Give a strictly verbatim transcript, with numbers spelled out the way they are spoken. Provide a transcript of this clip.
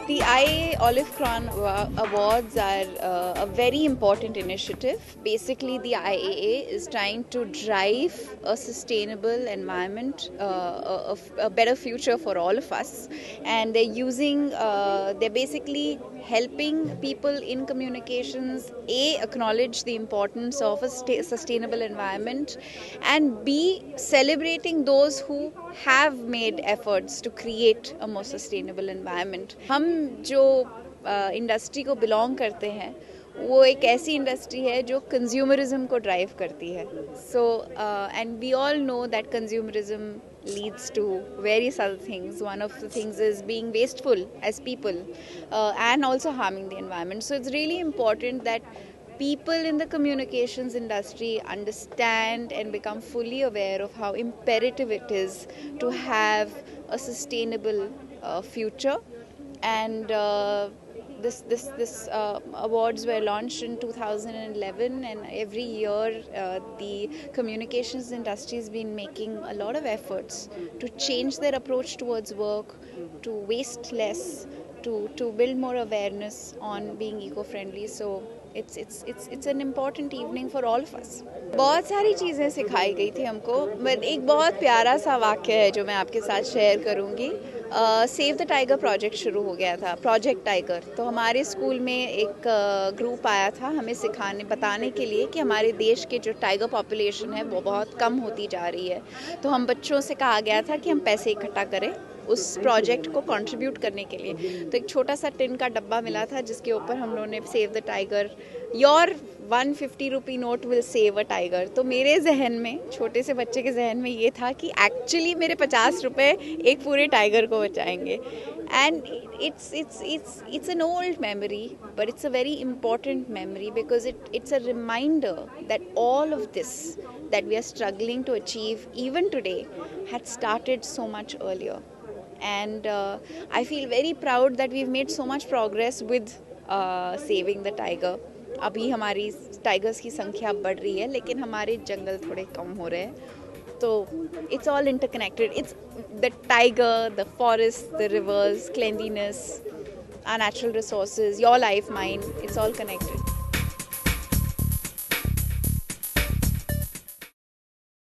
The Iaa Olive Crown Awards are uh, a very important initiative. Basically, the I A A is trying to drive a sustainable environment, uh, a, a better future for all of us. And they're using, uh, they're basically helping people in communications, A, acknowledge the importance of a sustainable environment, and B, celebrating those who have made efforts to create a more sustainable environment. हम जो industry को belong करते हैं वो एक ऐसी industry है जो कंज्यूमरिज्म को ड्राइव करती है. So and we all know that consumerism leads to various other things. One of the things is being wasteful as people uh, and also harming the environment. So it's really important that people in the communications industry understand and become fully aware of how imperative it is to have a sustainable uh, future. And uh, this this this uh, awards were launched in two thousand eleven, and every year uh, the communications industry has been making a lot of efforts to change their approach towards work, to waste less, to to build more awareness on being eco-friendly. So it's it's it's it's an important evening for all of us. बहुत सारी चीज़ें सिखाई गई थी हमको. एक बहुत प्यारा सा वाक्य है जो मैं आपके साथ शेयर करूँगी. सेव द टाइगर प्रोजेक्ट शुरू हो गया था, प्रोजेक्ट टाइगर. तो हमारे स्कूल में एक ग्रुप आया था हमें सिखाने बताने के लिए कि हमारे देश के जो टाइगर पॉपुलेशन है वो बहुत कम होती जा रही है. तो हम बच्चों से कहा गया था कि हम पैसे इकट्ठा करें उस प्रोजेक्ट को कंट्रीब्यूट करने के लिए. तो एक छोटा सा टिन का डब्बा मिला था जिसके ऊपर हम लोगों ने save the tiger, your one fifty rupee note will save a tiger. तो मेरे जहन में, छोटे से बच्चे के जहन में ये था कि एक्चुअली मेरे पचास रुपए एक पूरे टाइगर को बचाएंगे. And it's it's it's it's an old memory, but it's a very important memory because it it's a reminder that all of this that we are struggling to achieve even today had started so much earlier. And uh, I feel very proud that we've made so much progress with uh, saving the tiger. अभी हमारी tigers की संख्या बढ़ रही है लेकिन हमारे जंगल थोड़े कम हो रहे हैं. तो it's all interconnected. It's the tiger, the forest, the rivers, cleanliness, our natural resources, your life, mine. It's all connected.